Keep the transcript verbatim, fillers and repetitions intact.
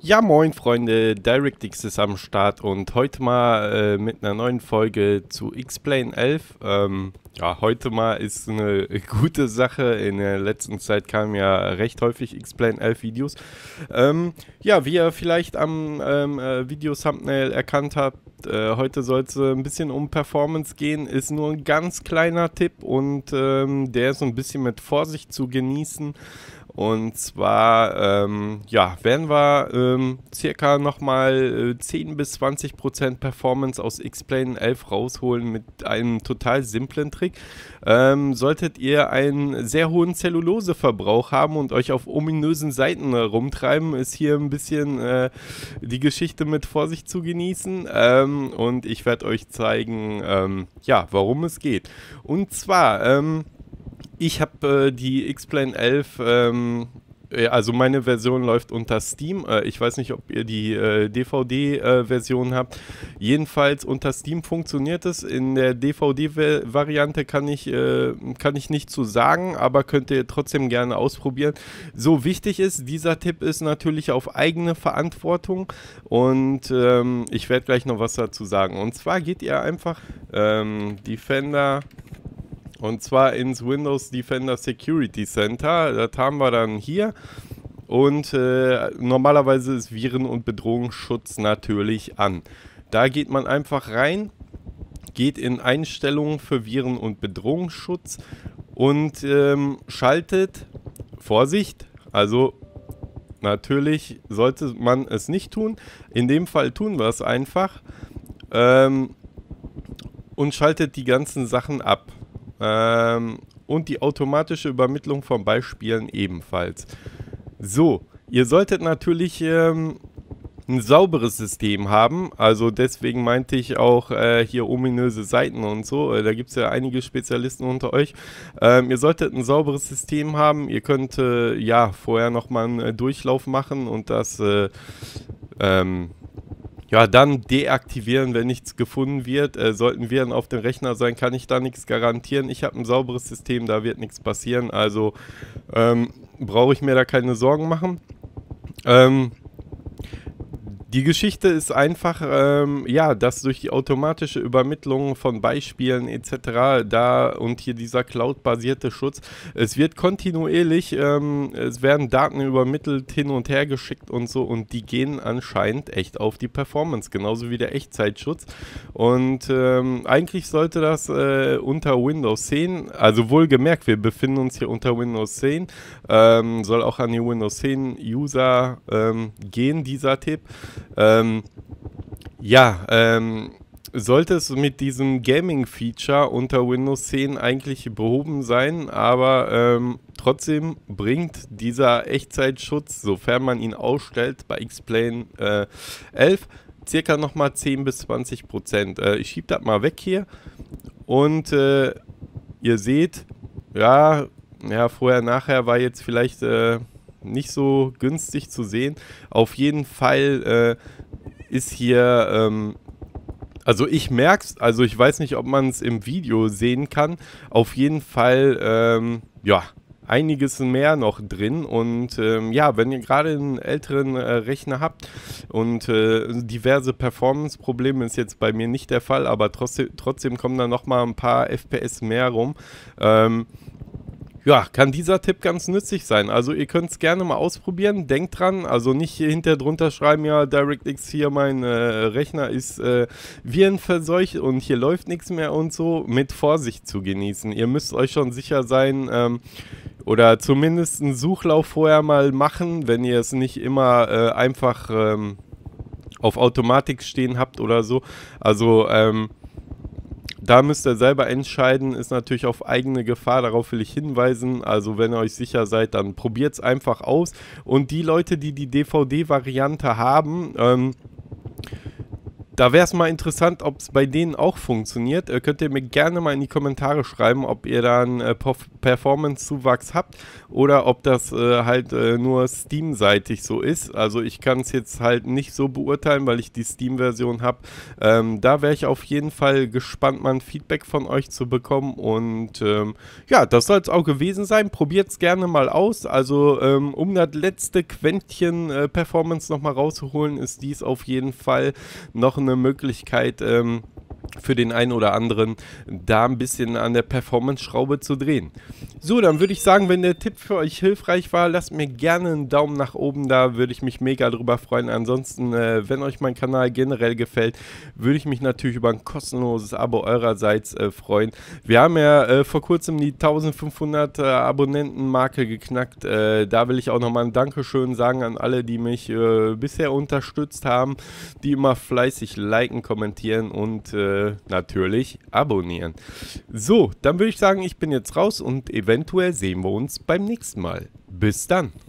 Ja, moin Freunde, DirectX ist am Start und heute mal äh, mit einer neuen Folge zu X-Plane elf. Ähm, ja, heute mal ist eine gute Sache. In der letzten Zeit kamen ja recht häufig X-Plane elf Videos. Ähm, ja, wie ihr vielleicht am ähm, äh, Video-Thumbnail erkannt habt, äh, heute soll es äh, ein bisschen um Performance gehen. Ist nur ein ganz kleiner Tipp und ähm, der ist so ein bisschen mit Vorsicht zu genießen. Und zwar, ähm, ja, werden wir ähm, circa nochmal äh, zehn bis zwanzig Prozent Performance aus X-Plane elf rausholen mit einem total simplen Trick. Ähm, solltet ihr einen sehr hohen Zelluloseverbrauch haben und euch auf ominösen Seiten äh, rumtreiben, ist hier ein bisschen äh, die Geschichte mit Vorsicht zu genießen. Ähm, und ich werde euch zeigen, ähm, ja, warum es geht. Und zwar, ähm, ich habe äh, die X-Plane elf, ähm, äh, also meine Version läuft unter Steam. Äh, ich weiß nicht, ob ihr die äh, D V D-Version äh, habt. Jedenfalls unter Steam funktioniert es. In der D V D-Variante kann ich, äh, kann ich nicht zu sagen, aber könnt ihr trotzdem gerne ausprobieren. So wichtig ist, dieser Tipp ist natürlich auf eigene Verantwortung und ähm, ich werde gleich noch was dazu sagen. Und zwar geht ihr einfach ähm, Defender... Und zwar ins Windows Defender Security Center. Das haben wir dann hier. Und äh, normalerweise ist Viren- und Bedrohungsschutz natürlich an. Da geht man einfach rein, geht in Einstellungen für Viren- und Bedrohungsschutz und ähm, schaltet, Vorsicht, also natürlich sollte man es nicht tun. In dem Fall tun wir es einfach ähm, und schaltet die ganzen Sachen ab. Ähm, und die automatische Übermittlung von Beispielen ebenfalls. So, ihr solltet natürlich ähm, ein sauberes System haben, also deswegen meinte ich auch äh, hier ominöse Seiten und so, äh, da gibt es ja einige Spezialisten unter euch. Ähm, ihr solltet ein sauberes System haben, ihr könnt äh, ja vorher nochmal einen äh, Durchlauf machen und das äh, ähm, ja, dann deaktivieren, wenn nichts gefunden wird. Äh, sollten Viren auf dem Rechner sein, kann ich da nichts garantieren. Ich habe ein sauberes System, da wird nichts passieren. Also ähm, brauche ich mir da keine Sorgen machen. Ähm, Die Geschichte ist einfach, ähm, ja, dass durch die automatische Übermittlung von Beispielen et cetera da und hier dieser Cloud-basierte Schutz, es wird kontinuierlich, ähm, es werden Daten übermittelt, hin und her geschickt und so und die gehen anscheinend echt auf die Performance, genauso wie der Echtzeitschutz. Und ähm, eigentlich sollte das äh, unter Windows zehn, also wohlgemerkt, wir befinden uns hier unter Windows zehn, ähm, soll auch an die Windows zehn User ähm, gehen, dieser Tipp. Ähm, ja, ähm, sollte es mit diesem Gaming-Feature unter Windows zehn eigentlich behoben sein, aber ähm, trotzdem bringt dieser Echtzeitschutz, sofern man ihn ausstellt, bei X-Plane äh, elf circa nochmal zehn bis zwanzig Prozent. Äh, ich schiebe das mal weg hier und äh, ihr seht, ja, ja, vorher, nachher war jetzt vielleicht äh, nicht so günstig zu sehen. Auf jeden Fall äh, ist hier, ähm, also ich merke es, also ich weiß nicht, ob man es im Video sehen kann, auf jeden Fall, ähm, ja, einiges mehr noch drin und ähm, ja, wenn ihr gerade einen älteren äh, Rechner habt und äh, diverse Performance-Probleme, ist jetzt bei mir nicht der Fall, aber trotzdem, trotzdem kommen da nochmal ein paar F P S mehr rum, ähm, ja, kann dieser Tipp ganz nützlich sein. Also ihr könnt es gerne mal ausprobieren. Denkt dran, also nicht hier hinter drunter schreiben, ja, DirectX hier, mein äh, Rechner ist äh, virenverseucht und hier läuft nichts mehr und so. Mit Vorsicht zu genießen. Ihr müsst euch schon sicher sein, ähm, oder zumindest einen Suchlauf vorher mal machen, wenn ihr es nicht immer äh, einfach ähm, auf Automatik stehen habt oder so. Also, ähm, da müsst ihr selber entscheiden, ist natürlich auf eigene Gefahr, darauf will ich hinweisen. Also wenn ihr euch sicher seid, dann probiert es einfach aus. Und die Leute, die die D V D-Variante haben, ähm, Da wäre es mal interessant, ob es bei denen auch funktioniert. Äh, könnt ihr mir gerne mal in die Kommentare schreiben, ob ihr da einen äh, Performance-Zuwachs habt oder ob das äh, halt äh, nur Steam-seitig so ist. Also ich kann es jetzt halt nicht so beurteilen, weil ich die Steam-Version habe. Ähm, da wäre ich auf jeden Fall gespannt, mal ein Feedback von euch zu bekommen. Und ähm, ja, das soll es auch gewesen sein. Probiert es gerne mal aus. Also ähm, um das letzte Quäntchen äh, Performance nochmal rauszuholen, ist dies auf jeden Fall noch ein eine Möglichkeit ähm, für den einen oder anderen, da ein bisschen an der Performance-Schraube zu drehen. So, dann würde ich sagen, wenn der Tipp für euch hilfreich war, lasst mir gerne einen Daumen nach oben da, würde ich mich mega drüber freuen. Ansonsten, äh, wenn euch mein Kanal generell gefällt, würde ich mich natürlich über ein kostenloses Abo eurerseits äh, freuen. Wir haben ja äh, vor kurzem die eintausendfünfhundert äh, Abonnenten-Marke geknackt. Äh, da will ich auch nochmal ein Dankeschön sagen an alle, die mich äh, bisher unterstützt haben, die immer fleißig liken, kommentieren und äh, natürlich abonnieren. So, dann würde ich sagen, ich bin jetzt raus und eventuell sehen wir uns beim nächsten Mal. Bis dann.